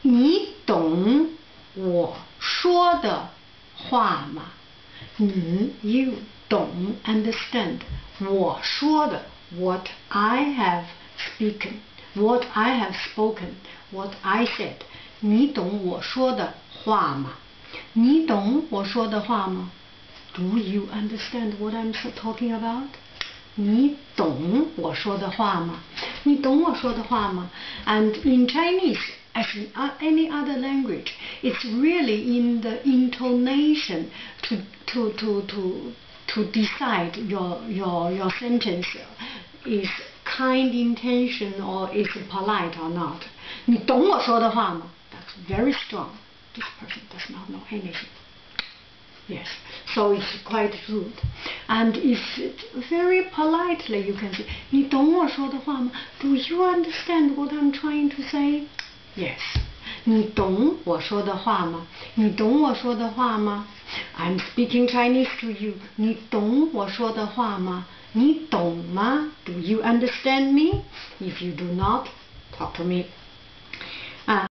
你懂我说的话吗？you 懂 understand 我说的 what I have spoken，what I have spoken，what I said。你懂我说的话吗？你懂我说的话吗？ Do you understand what I'm talking about？ 你懂我说的话吗？你懂我说的话吗？ And in Chinese, as in any other language, it's really in the intonation to decide your sentence is kind intention or is polite or not. 你懂我说的话吗？ That's very strong. This person does not know anything. Yes, so it's quite rude. And if very politely you can say, 你懂我说的话吗？ Do you understand what I'm trying to say? Yes. 你懂我说的话吗？你懂我说的话吗？ I'm speaking Chinese to you. 你懂我说的话吗？你懂吗？ Do you understand me? If you do not, talk to me.